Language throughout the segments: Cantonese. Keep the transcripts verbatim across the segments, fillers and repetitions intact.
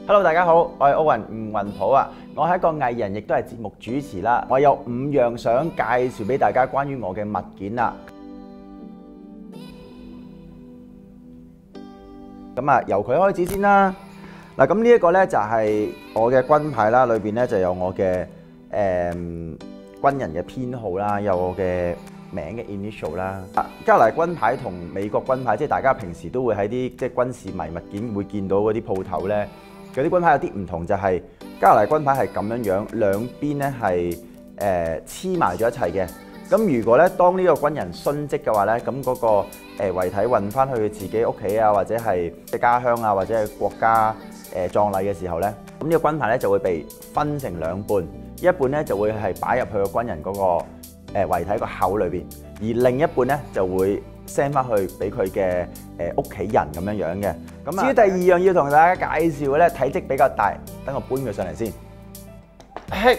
Hello， 大家好，我係奧運吳雲普啊！我係一個藝人，亦都係節目主持啦。我有五樣想介紹俾大家關於我嘅物件啦。咁啊，由佢開始先啦。嗱，咁呢一個呢就係我嘅軍牌啦，裏邊呢就有我嘅誒、嗯、軍人嘅編號啦，有我嘅名嘅 initial 啦。加拿大軍牌同美國軍牌，即係大家平時都會喺啲即係軍事迷物件會見到嗰啲鋪頭呢。嗰啲軍牌有啲唔同，就係加拿大軍牌係咁樣樣，兩邊咧係誒黐埋咗一齊嘅。咁如果咧當呢個軍人殉職嘅話咧，咁嗰個誒遺體運翻去自己屋企啊，或者係嘅家鄉啊，或者係國家誒葬禮嘅時候咧，咁呢個軍牌咧就會被分成兩半，一半咧就會係擺入去個軍人嗰個誒遺體個口裏邊，而另一半咧就會send 翻去俾佢嘅誒屋企人咁樣樣嘅。咁至於第二樣要同大家介紹嘅咧，體積比較大，等我搬佢上嚟先。嘿，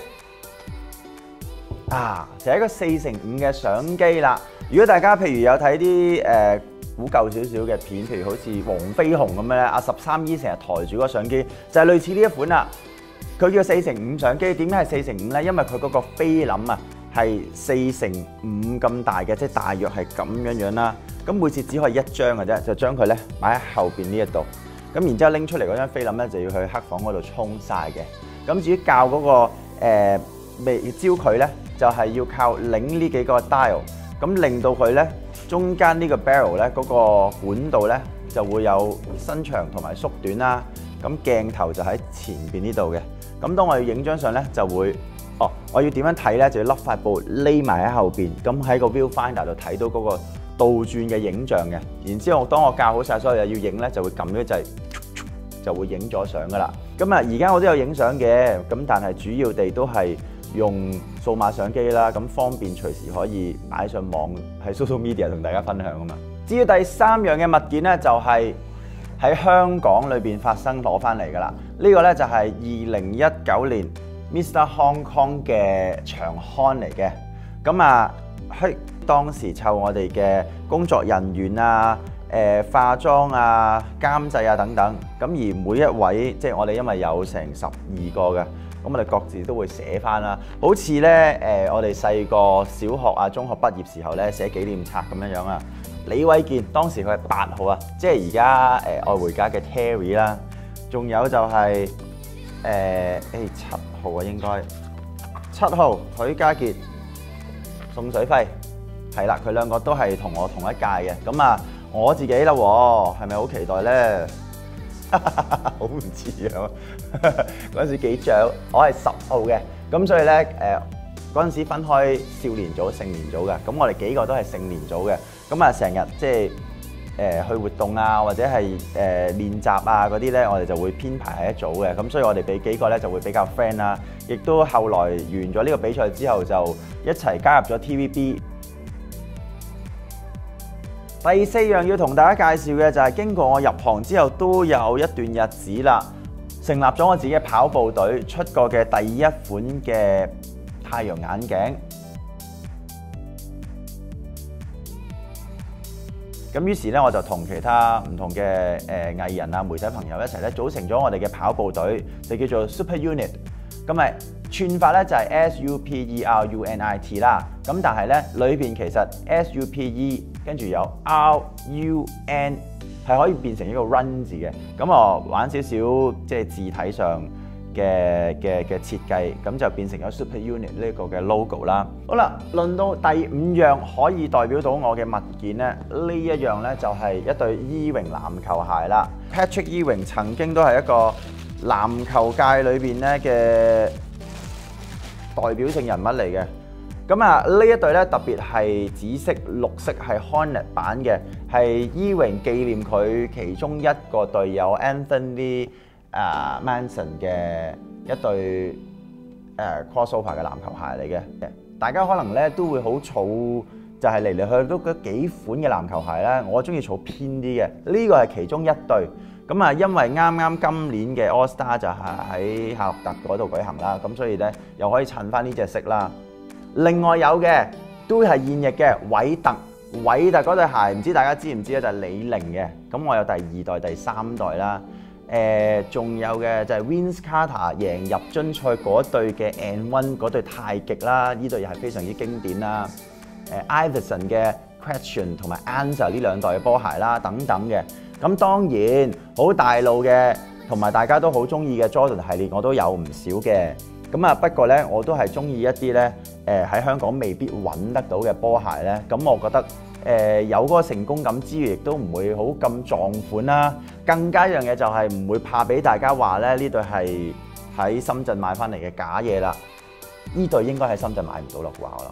啊，就係一個四乘五嘅相機啦。如果大家譬如有睇啲誒古舊少少嘅片，譬如好似黃飛鴻咁樣咧，阿十三姨成日抬住嗰個相機，就係類似呢一款啦。佢叫四乘五相機，點解係四乘五咧？因為佢嗰個菲林啊係四乘五咁大嘅，即係大約係咁樣樣啦。咁每次只可以一張嘅啫，就將佢咧擺喺後邊呢一度。咁然之後拎出嚟嗰張菲林咧，就要去黑房嗰度沖曬嘅。咁至於校嗰個誒微焦距咧，就係要靠擰呢幾個 dial， 咁令到佢咧中間呢個 barrel 咧嗰個管道咧就會有伸長同埋縮短啦。咁鏡頭就喺前邊呢度嘅。咁當我要影張相咧，就會哦，我要點樣睇咧？就要笠塊布匿埋喺後邊，咁喺個 viewfinder 度睇到嗰個倒轉嘅影像嘅。然之後當我校好晒所有嘢要影咧，就會撳咗掣，就會影咗相噶啦。咁啊，而家我都有影相嘅，咁但係主要地都係用數碼相機啦，咁方便隨時可以擺上網喺 social media 同大家分享啊嘛。至於第三樣嘅物件咧，就係喺香港裏邊發生攞翻嚟噶啦。呢個咧就係二零一九年 Mister Hong Kong 嘅長刊嚟嘅。咁啊，喺當時湊我哋嘅工作人員啊、誒、呃、化妝啊、監製啊等等。咁而每一位即係我哋因為有成十二個嘅，咁我哋各自都會寫翻啦。好似咧誒，我哋細個小學啊、中學畢業時候咧寫紀念冊咁樣樣啊。李偉健當時佢係八號啊，即係而家誒愛回家嘅 Terry 啦。仲有就係誒誒七號啊，應該七號許家傑、宋水輝係啦，佢兩個都係同我同一屆嘅。咁啊，我自己啦喎，係咪好期待咧？好唔似啊！嗰陣時幾長，我係十號嘅，咁所以咧誒嗰陣時分開少年組、成年組嘅，咁我哋幾個都係成年組嘅，咁啊成日即係。誒去活動啊，或者係誒、呃、練習啊嗰啲咧，我哋就會編排喺一組嘅，咁所以我哋俾幾個咧就會比較 friend 啦。亦都後來完咗呢個比賽之後，就一齊加入咗 T V B。第四樣要同大家介紹嘅就係經過我入行之後都有一段日子啦，成立咗我自己嘅跑步隊，出過嘅第一款嘅太陽眼鏡。咁於是咧，我就同其他唔同嘅誒藝人啊、媒體朋友一齊咧，組成咗我哋嘅跑步隊，就叫做 Super Unit。咁咪串法咧就係 S U P E R U N I T 啦。咁但係咧裏邊其實 S U P E 跟住有 R U N 係可以變成一個 run 字嘅。咁我玩少少即係字體上嘅嘅嘅設計，咁就變成咗 Super Unit 呢個嘅 logo 啦。好啦，輪到第五樣可以代表到我嘅物件咧，呢一樣咧就係一對 Ewing 籃球鞋啦。Patrick Ewing 曾經都係一個籃球界裏邊咧嘅代表性人物嚟嘅。咁啊，呢一對咧特別係紫色、綠色係 Hornet 版嘅，係 Ewing 紀念佢其中一個隊友 Anthony Uh, Manson 嘅一對誒、uh, crossover 嘅籃球鞋嚟嘅，大家可能咧都會好儲，就係嚟嚟去去都嗰幾款嘅籃球鞋咧，我中意儲偏啲嘅，呢個係其中一對。咁啊，因為啱啱今年嘅 All Star 就係喺夏洛特嗰度舉行啦，咁所以咧又可以襯翻呢隻色啦。另外有嘅都係現役嘅韋特，韋特嗰對鞋唔知大家知唔知咧，就係李寧嘅。咁我有第二代、第三代啦。 誒仲有嘅就係 Vince Carter 贏入樽賽嗰隊嘅 and one 嗰隊太極啦，呢隊又係非常之經典啦。誒 Iverson 嘅 Question 同埋 Answer 呢兩代嘅波鞋啦，等等嘅。咁當然好大路嘅，同埋大家都好中意嘅 Jordan 系列，我都有唔少嘅。咁啊，不過咧，我都係中意一啲咧，誒喺香港未必揾得到嘅波鞋咧。咁我覺得誒、呃、有嗰個成功感之餘，亦都唔會好咁撞款啦。更加一樣嘢就係唔會怕俾大家話咧，呢對係喺深圳買翻嚟嘅假嘢啦。呢對應該喺深圳買唔到咯啩，我諗。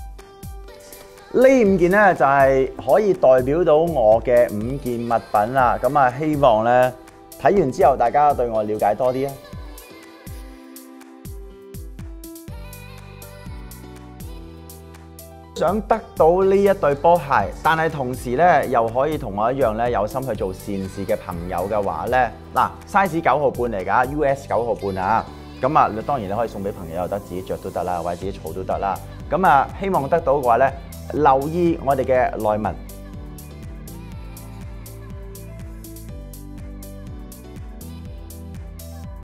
呢五件咧就係、是、可以代表到我嘅五件物品啦。咁啊，希望咧睇完之後，大家對我了解多啲啊！想得到呢一對波鞋，但係同時咧又可以同我一樣咧有心去做善事嘅朋友嘅話咧，嗱 size 九號半嚟㗎 ，U S 九號半啊，咁啊當然你可以送俾朋友又得，自己着都得啦，或者自己儲都得啦。咁啊希望得到嘅話咧，留意我哋嘅內文。